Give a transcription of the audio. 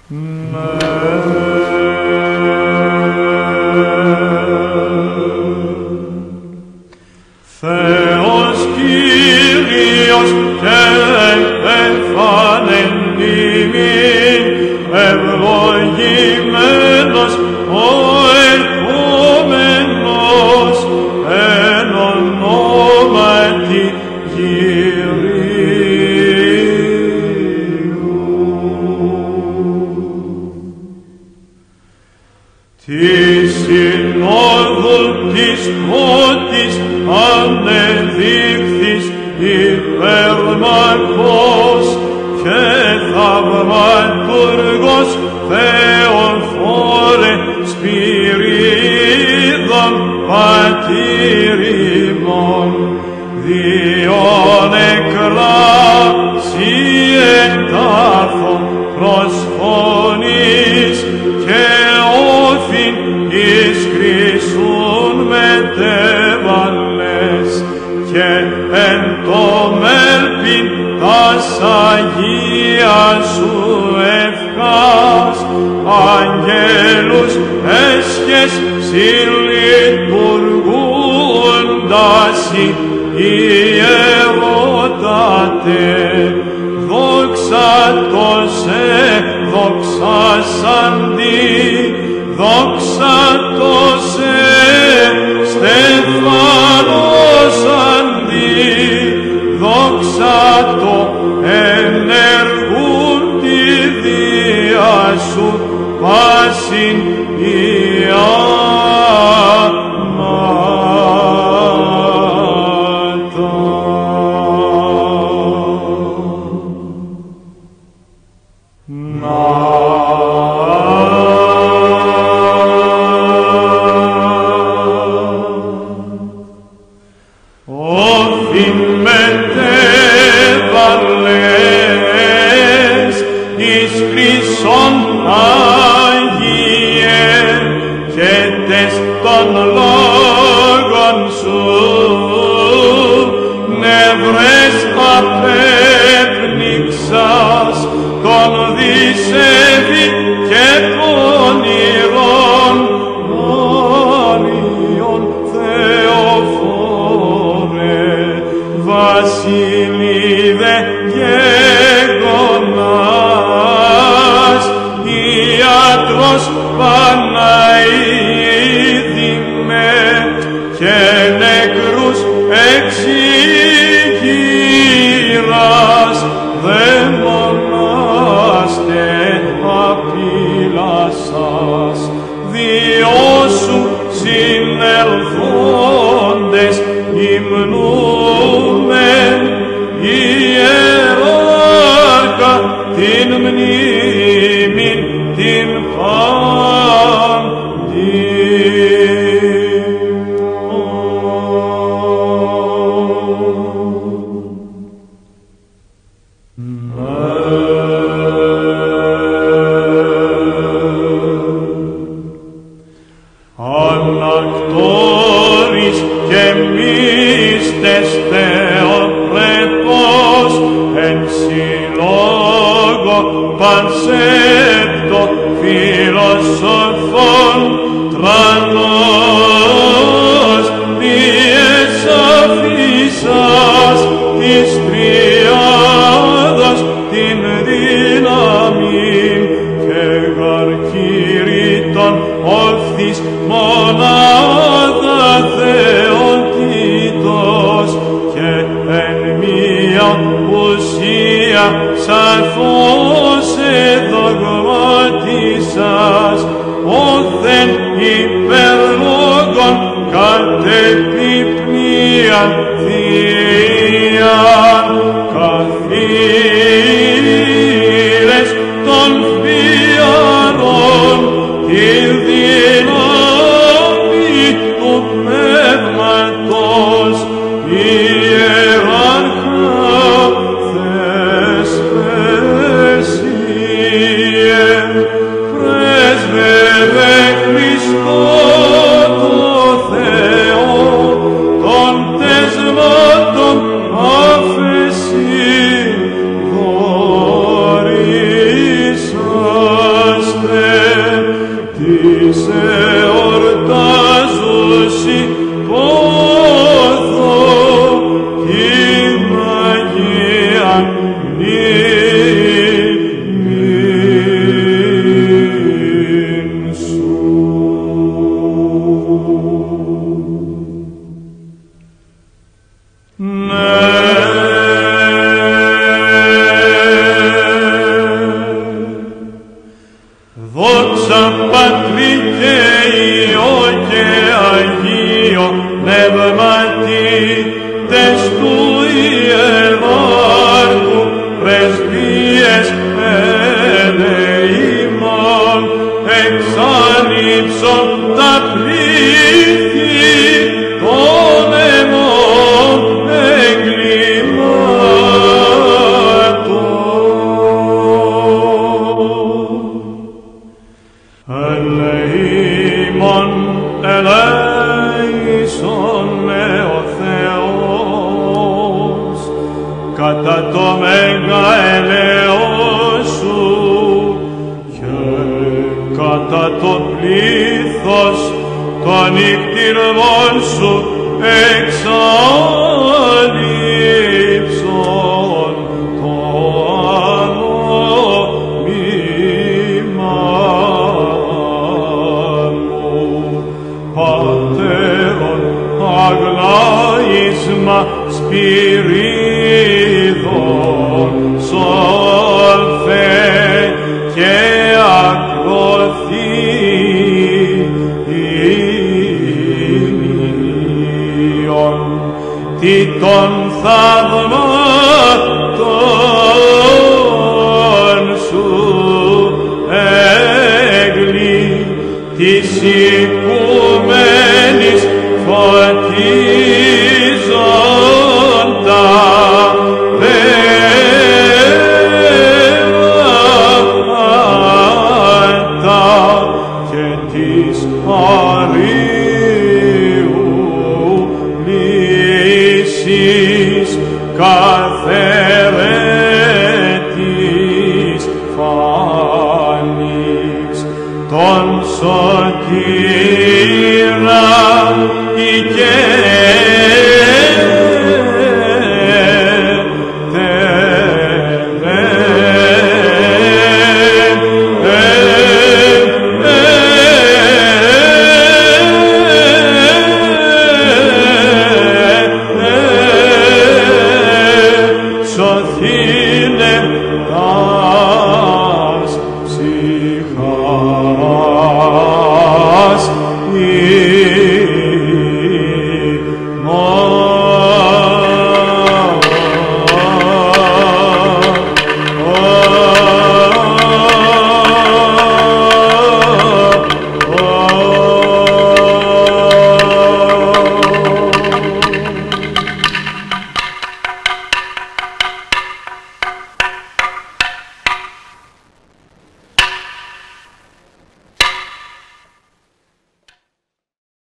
Θεός Κύριος και εφανενήμην, ευλογημένος ο ερχόμενος εν ονόματι Κυρίου. Τη συνόδου της πρώτης ανεδείχθης υπερμαχός και θαυματουργός Θεοφόρε Σπυρίδων πατήρ ημών, διόν εκράσει εντάφων προσφωνής και όφιν εις χρυσούν μετέβαλες και εν το μέλπιν τας Αγίας σου ευχάς, αγγέλους έσχες συλλειτουργούντασι ιερότατε, δόξα το σε δοξάσαντι, δόξα το σε στεφανός αντί, δόξα το ενεργούν τη δία σου πάσιν Ιεράρχα θες δόξα Πατρί και Υιό και Αγίο Πνεύματι, τες του Ιεράρχου πρεσβείες ελεήμων, εξαλείψον τα πλήθη των αιμών ελεήμων, ελέησον με ο Θεός, κατά το μέγα ελαιός σου και κατά το πλήθος των νυχτηρμών σου εξαλείψον το ανόμημα μου. Πατέρων αγλάισμα Σπυρίδων σόλθε και ακροθύμιον τι των θαυμάτων σου έγλη της οικουμένης φωτίζοντα δέματα και της αρίου λύσης καθαιρέτης φάνης τον σωτήρα και